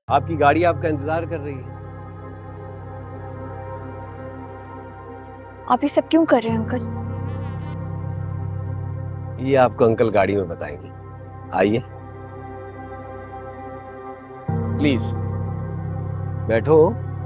आपकी गाड़ी आपका इंतजार कर रही है। आप ये सब क्यों कर रहे हैं अंकल? ये आपको अंकल गाड़ी में बताएंगे। आइए प्लीज बैठो।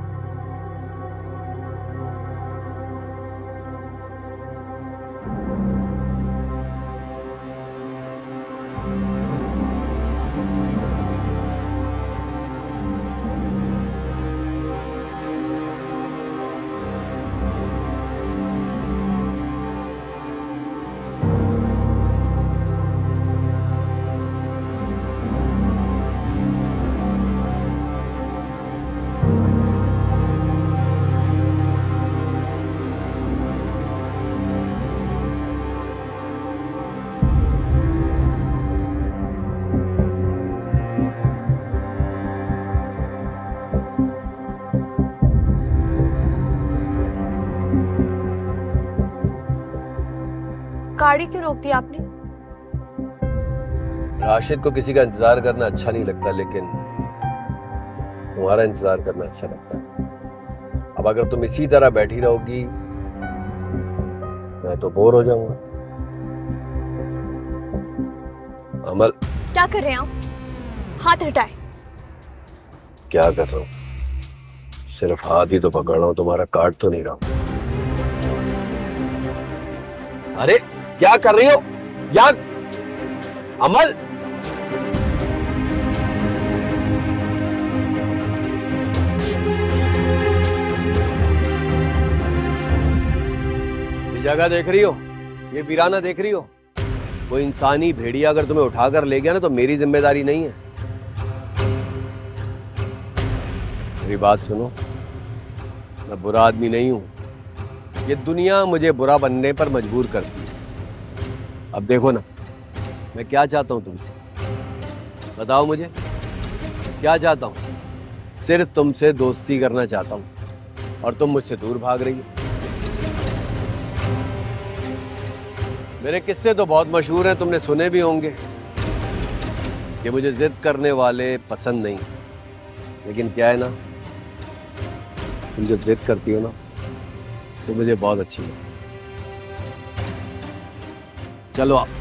गाड़ी क्यों रोक दी आपने? राशिद को किसी का इंतजार करना अच्छा नहीं लगता, लेकिन तुम्हारा इंतजार करना अच्छा लगता है। अब अगर तुम इसी तरह बैठी रहोगी मैं तो बोर हो जाऊंगा। अमल, क्या कर रहे हैं आप? हाथ हटाए। क्या कर रहा हूँ? सिर्फ हाथ ही तो पकड़ रहा हूँ, तुम्हारा काट तो नहीं रहा हूं। अरे क्या कर रही हो यार? अमल, ये जगह देख रही हो? ये वीराना देख रही हो? वो इंसानी भेड़िया अगर तुम्हें उठाकर ले गया ना तो मेरी जिम्मेदारी नहीं है। मेरी बात सुनो, मैं बुरा आदमी नहीं हूं। ये दुनिया मुझे बुरा बनने पर मजबूर करती है। अब देखो ना, मैं क्या चाहता हूं तुमसे, बताओ मुझे क्या चाहता हूं? सिर्फ तुमसे दोस्ती करना चाहता हूं और तुम मुझसे दूर भाग रही हो। मेरे किस्से तो बहुत मशहूर हैं, तुमने सुने भी होंगे कि मुझे जिद करने वाले पसंद नहीं। लेकिन क्या है ना, तुम जब जिद करती हो ना तो मुझे बहुत अच्छी लगती है। चलो आप